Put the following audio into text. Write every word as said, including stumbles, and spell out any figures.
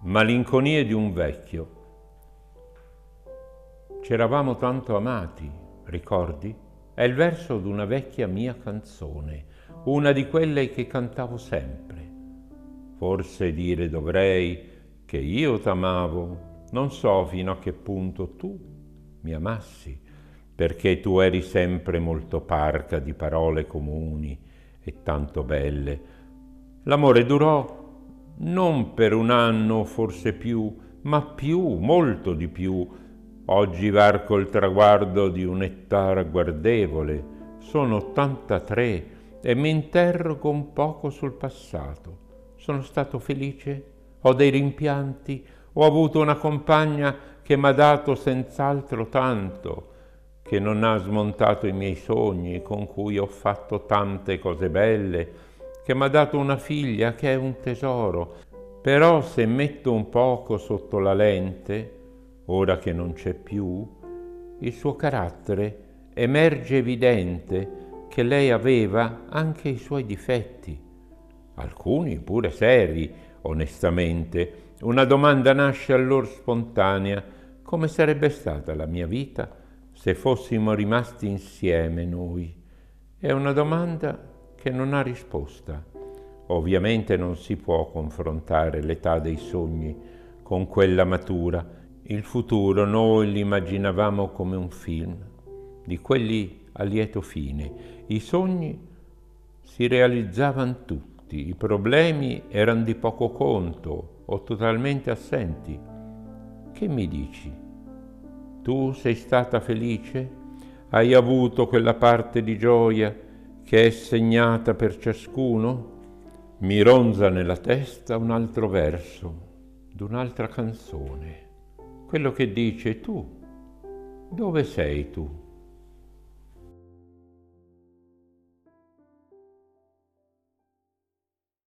Malinconie di un vecchio. C'eravamo tanto amati, ricordi? È il verso d'una vecchia mia canzone, una di quelle che cantavo sempre. Forse dire dovrei che io t'amavo, non so fino a che punto tu mi amassi, perché tu eri sempre molto parca di parole comuni e tanto belle. L'amore durò non per un anno, forse più, ma più, molto di più. Oggi varco il traguardo di un'età ragguardevole, sono ottantatré e mi interrogo un poco sul passato. Sono stato felice? Ho dei rimpianti? Ho avuto una compagna che m'ha dato senz'altro tanto, che non ha smontato i miei sogni, con cui ho fatto tante cose belle, che m'ha dato una figlia che è un tesoro. Però se metto un poco sotto la lente, ora che non c'è più, il suo carattere emerge evidente che lei aveva anche i suoi difetti, alcuni pure seri, onestamente. Una domanda nasce allor spontanea: come sarebbe stata la mia vita se fossimo rimasti insieme noi? È una domanda che non ha risposta. Ovviamente non si può confrontare l'età dei sogni con quella matura. Il futuro noi l'immaginavamo come un film, di quelli a lieto fine. I sogni si realizzavano tutti, i problemi erano di poco conto o totalmente assenti. Che mi dici? Tu sei stata felice? Hai avuto quella parte di gioia che è segnata per ciascuno? Mi ronza nella testa un altro verso d'un'altra canzone, quello che dice: tu, dove sei tu?